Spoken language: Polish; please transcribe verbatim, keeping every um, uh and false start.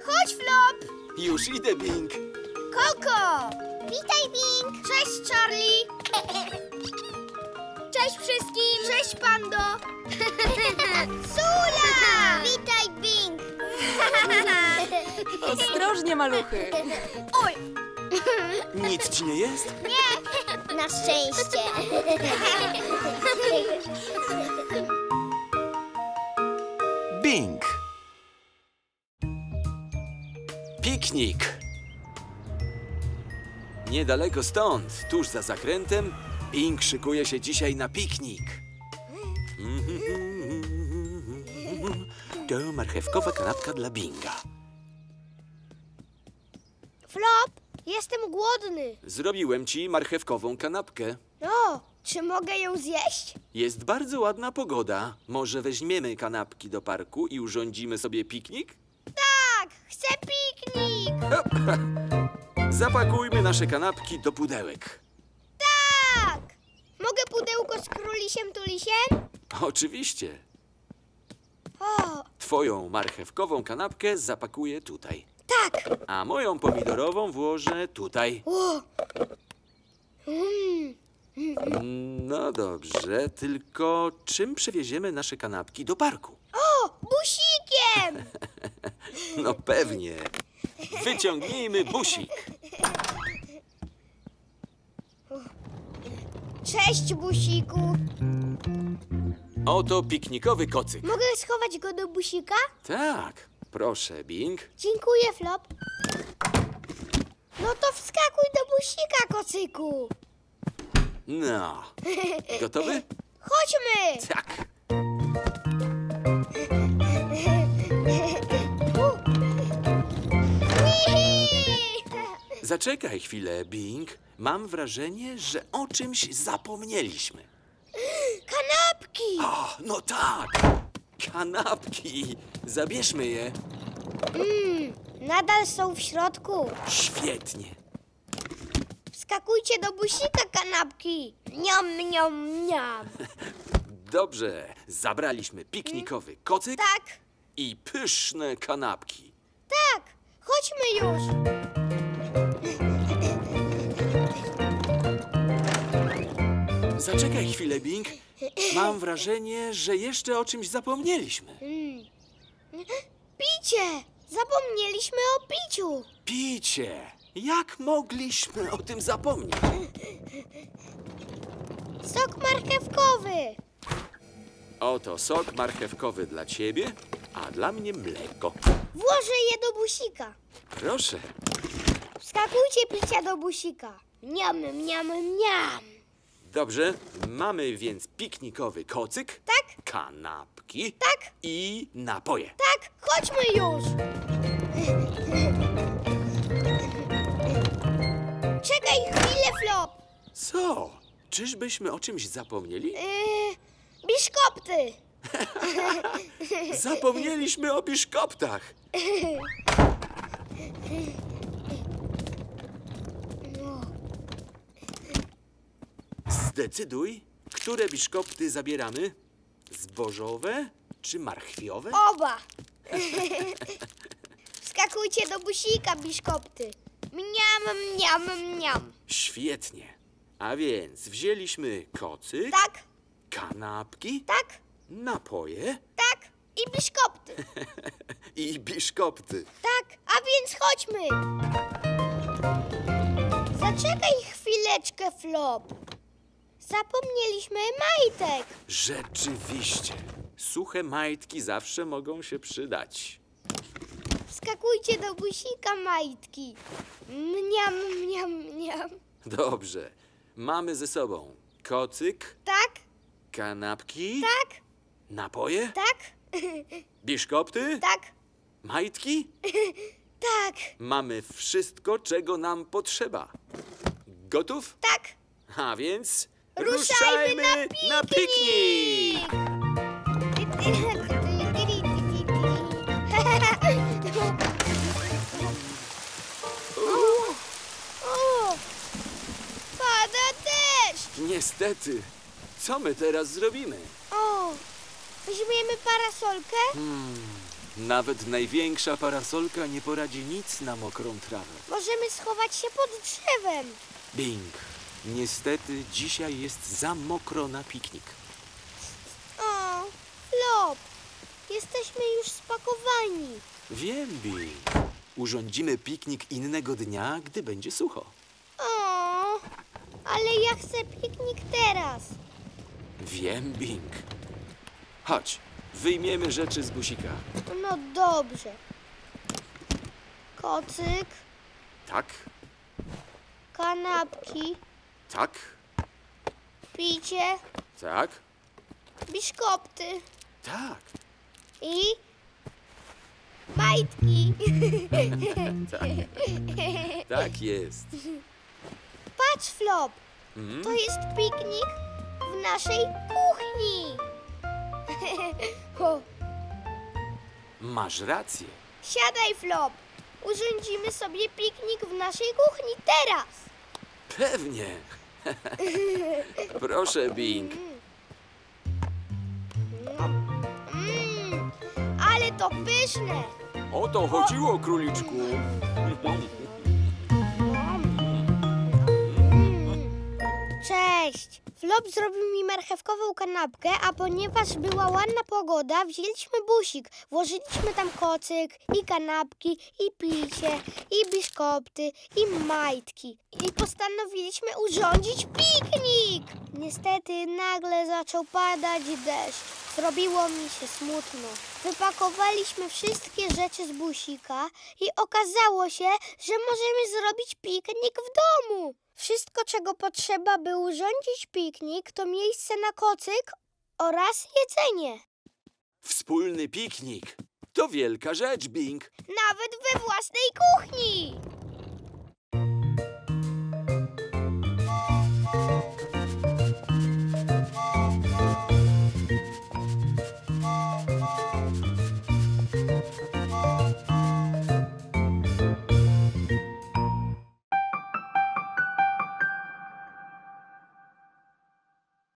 Chodź, Flop! Już idę, Bing. Koko! Witaj, Bing! Cześć, Charlie! Cześć wszystkim! Cześć, Pando! Sula! Witaj, Bing! Ostrożnie, maluchy. Oj! Nic ci nie jest? Nie! Na szczęście! Bing. Piknik. Niedaleko stąd, tuż za zakrętem, Bing szykuje się dzisiaj na piknik. To marchewkowa kanapka dla Binga. Flop, jestem głodny. Zrobiłem ci marchewkową kanapkę. O, czy mogę ją zjeść? Jest bardzo ładna pogoda. Może weźmiemy kanapki do parku i urządzimy sobie piknik? Tak, chcę piknik! Zapakujmy nasze kanapki do pudełek. Tak! Mogę pudełko z królisiem tulisiem? Oczywiście. O, Twoją marchewkową kanapkę zapakuję tutaj. tak! A moją pomidorową włożę tutaj. O. Mm. No dobrze, tylko czym przewieziemy nasze kanapki do parku? O, busikiem! No pewnie. Wyciągnijmy busik. Cześć, busiku. Oto piknikowy kocyk. Mogę schować go do busika? Tak, proszę, Bing. Dziękuję, Flop. No to wskakuj do busika, kocyku. No, gotowy? Chodźmy! Tak. Zaczekaj chwilę, Bing. Mam wrażenie, że o czymś zapomnieliśmy. Kanapki! O, no tak! Kanapki! Zabierzmy je. Mm, nadal są w środku. Świetnie. Wskakujcie do busika, kanapki. Niam, niam, niam. Dobrze, zabraliśmy piknikowy kocyk Tak, i pyszne kanapki. tak. Chodźmy już. Zaczekaj chwilę, Bing. Mam wrażenie, że jeszcze o czymś zapomnieliśmy. Mm. Picie! Zapomnieliśmy o piciu. Picie! Jak mogliśmy o tym zapomnieć? Sok marchewkowy. Oto sok marchewkowy dla ciebie, a dla mnie mleko. Włożę je do busika. Proszę. Wskakujcie picia do busika. Niam, niam, niam. Dobrze, mamy więc piknikowy kocyk, Tak, kanapki tak, i napoje. tak. Chodźmy już. Czekaj chwilę, Flop. Co? Czyżbyśmy o czymś zapomnieli? Yy, biszkopty. Zapomnieliśmy o biszkoptach. Zdecyduj, które biszkopty zabieramy? Zbożowe czy marchwiowe? Oba. Wskakujcie do busika, biszkopty. Mniam, mniam, mniam. Świetnie. A więc wzięliśmy kocyk, Tak, kanapki, tak, napoje tak i biszkopty. i biszkopty. Tak, a więc chodźmy. Zaczekaj chwileczkę, Flop. Zapomnieliśmy majtek. Rzeczywiście. Suche majtki zawsze mogą się przydać. Wskakujcie do busika, majtki. Mniam, mniam, mniam. Dobrze. Mamy ze sobą kocyk, Tak, kanapki, tak, napoje, tak, biszkopty, tak, majtki. tak, Mamy wszystko, czego nam potrzeba. Gotów? tak. A więc Ruszajmy na na piknik! O, pada deszcz. Niestety. Co my teraz zrobimy? O, weźmiemy parasolkę? Hmm, Nawet największa parasolka nie poradzi nic na mokrą trawę. Możemy schować się pod drzewem. Bing, niestety dzisiaj jest za mokro na piknik. O, Flop, jesteśmy już spakowani. Wiem, Bing. Urządzimy piknik innego dnia, gdy będzie sucho. O, ale ja chcę piknik teraz. Wiem, Bing. Chodź, wyjmiemy rzeczy z busika. No dobrze. Kocyk, Tak, kanapki, tak, picie, tak, biszkopty tak. i majtki. Tak, tak jest. Patrz, Flop, Mm? to jest piknik w naszej kuchni. O, Masz rację. siadaj, Flop. Urządzimy sobie piknik w naszej kuchni teraz. Pewnie. Proszę, Bing. Mm, ale to pyszne. O to chodziło, króliczku. Cześć! Flop zrobił mi marchewkową kanapkę, a ponieważ była ładna pogoda, wzięliśmy busik. Włożyliśmy tam kocyk, i kanapki, i picie, i biszkopty, i majtki. I postanowiliśmy urządzić piknik! Niestety nagle zaczął padać deszcz. Zrobiło mi się smutno. Wypakowaliśmy wszystkie rzeczy z busika i okazało się, że możemy zrobić piknik w domu. Wszystko, czego potrzeba, by urządzić piknik, to miejsce na kocyk oraz jedzenie. Wspólny piknik. To wielka rzecz, Bing. Nawet we własnej kuchni.